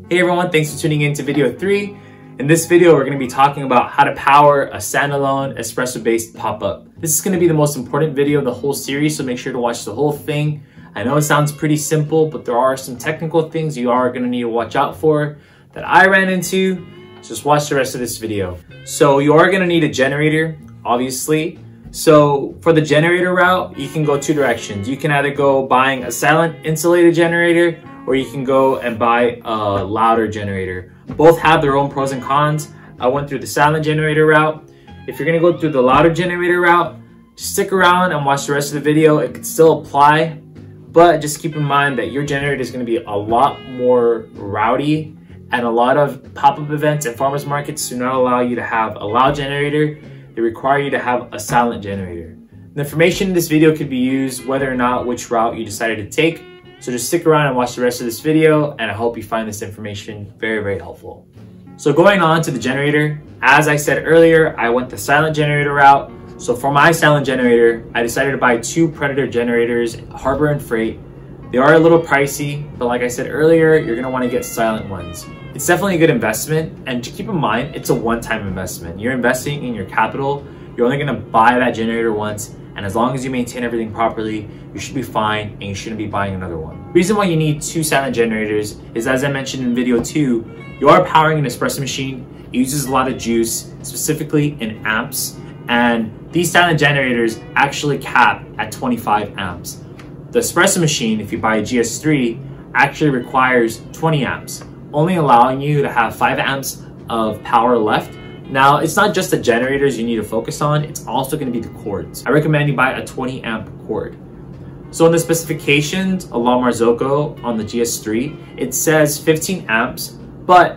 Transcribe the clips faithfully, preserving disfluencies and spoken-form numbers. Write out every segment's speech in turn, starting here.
Hey everyone, thanks for tuning in to video three. In this video, we're going to be talking about how to power a standalone espresso-based pop-up. This is going to be the most important video of the whole series, so make sure to watch the whole thing. I know it sounds pretty simple, but there are some technical things you are going to need to watch out for that I ran into. Just watch the rest of this video. So you are going to need a generator, obviously. So for the generator route, you can go two directions. You can either go buying a silent insulated generator, or you can go and buy a louder generator. Both have their own pros and cons. I went through the silent generator route. If you're gonna go through the louder generator route, just stick around and watch the rest of the video. It could still apply, but just keep in mind that your generator is gonna be a lot more rowdy, and a lot of pop-up events and farmers markets do not allow you to have a loud generator. They require you to have a silent generator. The information in this video could be used whether or not which route you decided to take. So just stick around and watch the rest of this video, and I hope you find this information very, very helpful. So going on to the generator, as I said earlier, I went the silent generator route. So for my silent generator, I decided to buy two Predator generators, Harbor and Freight. They are a little pricey, but like I said earlier, you're gonna wanna get silent ones. It's definitely a good investment, and to keep in mind, it's a one-time investment. You're investing in your capital. You're only gonna buy that generator once, and as long as you maintain everything properly, you should be fine and you shouldn't be buying another one. The reason why you need two silent generators is, as I mentioned in video two, you are powering an espresso machine. It uses a lot of juice, specifically in amps, and these silent generators actually cap at twenty-five amps. The espresso machine, if you buy a G S three, actually requires twenty amps, only allowing you to have five amps of power left. Now, it's not just the generators you need to focus on, it's also going to be the cords. I recommend you buy a twenty amp cord. So in the specifications along Marzocco on the G S three, it says fifteen amps, but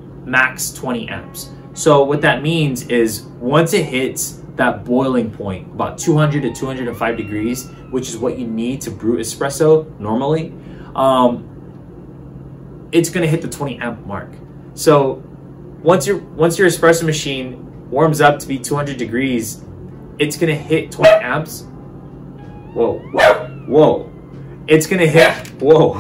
max twenty amps. So what that means is once it hits that boiling point, about two hundred to two hundred five degrees, which is what you need to brew espresso normally, um, it's going to hit the twenty amp mark. So once your once your espresso machine warms up to be two hundred degrees, it's going to hit twenty amps. Whoa, whoa, it's going to hit, whoa,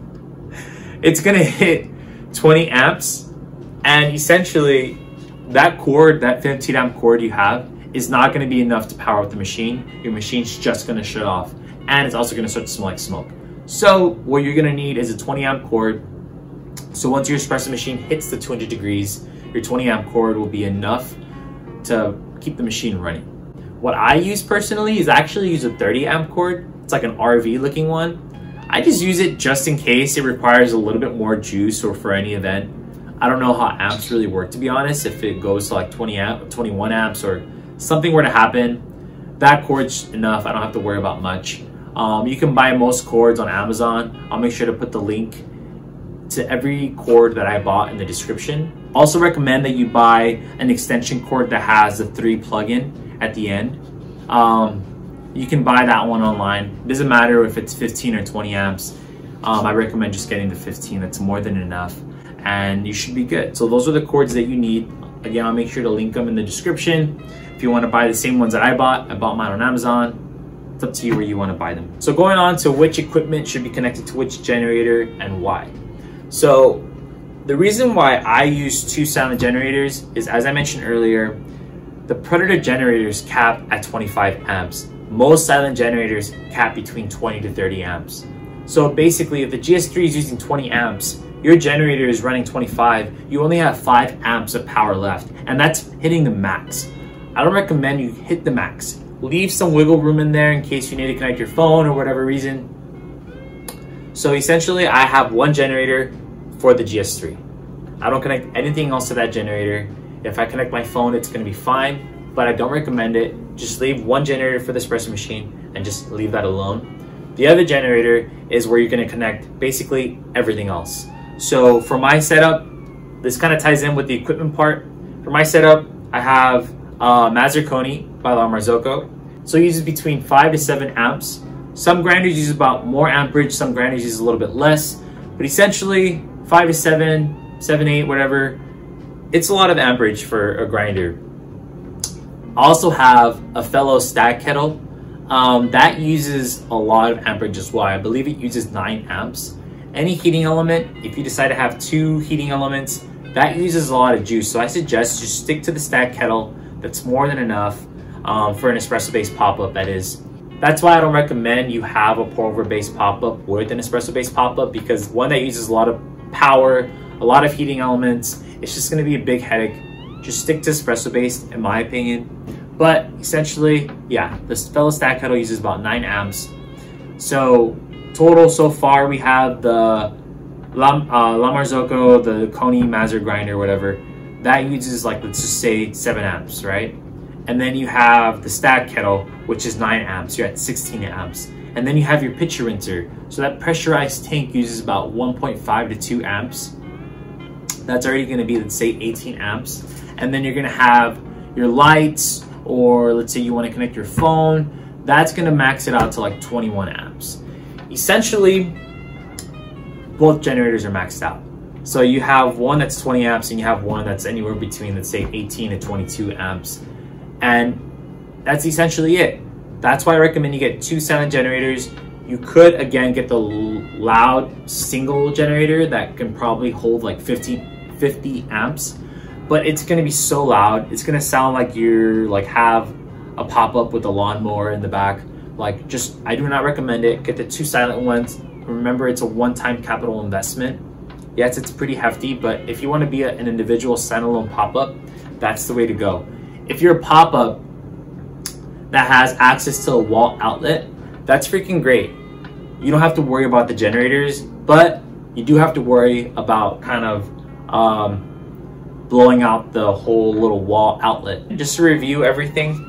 it's going to hit twenty amps, and essentially that cord, that fifteen amp cord you have, is not going to be enough to power up the machine. Your machine's just going to shut off, and it's also going to start to smell like smoke. So what you're going to need is a twenty amp cord. So once your espresso machine hits the two hundred degrees, your twenty amp cord will be enough to keep the machine running. What I use personally is I actually use a thirty amp cord. It's like an R V looking one. I just use it just in case it requires a little bit more juice or for any event. I don't know how amps really work, to be honest. If it goes to like twenty amp, twenty-one amps or something were to happen, that cord's enough. I don't have to worry about much. Um, you can buy most cords on Amazon. I'll make sure to put the link to every cord that I bought in the description. Also recommend that you buy an extension cord that has the three plug-in at the end. Um, you can buy that one online. It doesn't matter if it's fifteen or twenty amps. Um, I recommend just getting the fifteen. That's more than enough, and you should be good. So those are the cords that you need. Again, I'll make sure to link them in the description. If you want to buy the same ones that I bought, I bought mine on Amazon. It's up to you where you want to buy them. So going on to which equipment should be connected to which generator and why. So the reason why I use two silent generators is, as I mentioned earlier, the Predator generators cap at twenty-five amps. Most silent generators cap between twenty to thirty amps. So basically, if the G S three is using twenty amps, your generator is running twenty-five, you only have five amps of power left, and that's hitting the max. I don't recommend you hit the max. Leave some wiggle room in there in case you need to connect your phone or whatever reason. So essentially, I have one generator for the G S three. I don't connect anything else to that generator. If I connect my phone, it's gonna be fine, but I don't recommend it. Just leave one generator for the espresso machine and just leave that alone. The other generator is where you're gonna connect basically everything else. So for my setup, this kind of ties in with the equipment part. For my setup, I have uh, Mazarconi by La Marzocco. So it uses between five to seven amps. Some grinders use about more amperage, some grinders use a little bit less, but essentially five to seven, seven, eight, whatever. It's a lot of amperage for a grinder. I also have a fellow Stag kettle. Um, that uses a lot of amperage as well. I believe it uses nine amps. any heating element, if you decide to have two heating elements, that uses a lot of juice. So I suggest just stick to the stack kettle. That's more than enough um, for an espresso-based pop-up, that is. That's why I don't recommend you have a pour-over-based pop-up with an espresso-based pop-up, because one that uses a lot of power, a lot of heating elements, it's just gonna be a big headache. Just stick to espresso-based, in my opinion. But essentially, yeah, this fellow stack kettle uses about nine amps. So total so far, we have the La, uh, La Marzocco, the Koni Mazzer grinder, whatever. That uses, like, let's just say seven amps, right? And then you have the stack kettle, which is nine amps. You're at sixteen amps. And then you have your pitcher rinser. So that pressurized tank uses about one point five to two amps. That's already gonna be, let's say, eighteen amps. And then you're gonna have your lights, or let's say you wanna connect your phone. That's gonna max it out to like twenty-one amps. Essentially, both generators are maxed out. So you have one that's twenty amps and you have one that's anywhere between, let's say, eighteen to twenty-two amps. And that's essentially it. That's why I recommend you get two silent generators. You could, again, get the loud single generator that can probably hold like fifty, fifty amps, but it's gonna be so loud. It's gonna sound like you're like have a pop-up with a lawnmower in the back. Like, just, I do not recommend it. Get the two silent ones. Remember, it's a one-time capital investment. Yes, it's pretty hefty, but if you wanna be a, an individual standalone pop-up, that's the way to go. If you're a pop-up that has access to a wall outlet, that's freaking great. You don't have to worry about the generators, but you do have to worry about kind of um, blowing out the whole little wall outlet. Just to review everything.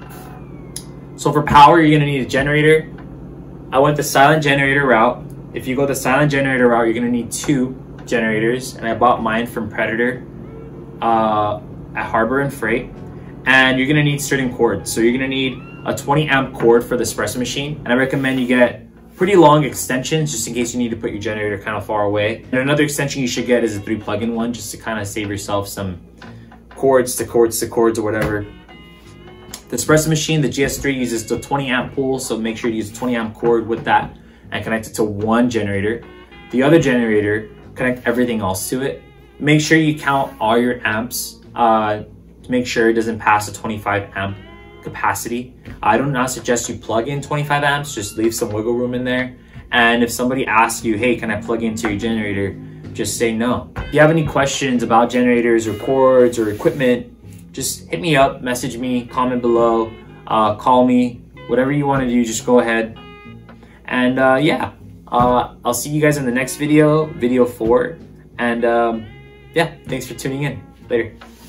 So for power, you're gonna need a generator. I went the silent generator route. If you go the silent generator route, you're gonna need two generators, and I bought mine from Predator uh, at Harbor and Freight. And you're gonna need certain cords. So you're gonna need a twenty amp cord for the espresso machine, and I recommend you get pretty long extensions just in case you need to put your generator kind of far away. And another extension you should get is a three plug-in one, just to kind of save yourself some cords to cords to cords or whatever. The espresso machine, the G S three, uses the twenty amp pool, so make sure to use a twenty amp cord with that and connect it to one generator. The other generator, connect everything else to it. Make sure you count all your amps uh, to make sure it doesn't pass a twenty-five amp capacity. I do not suggest you plug in twenty-five amps, just leave some wiggle room in there. And if somebody asks you, hey, can I plug into your generator? Just say no. If you have any questions about generators or cords or equipment, just hit me up, message me, comment below, uh, call me, whatever you want to do, just go ahead. And uh, yeah, uh, I'll see you guys in the next video, video four. And um, yeah, thanks for tuning in. Later.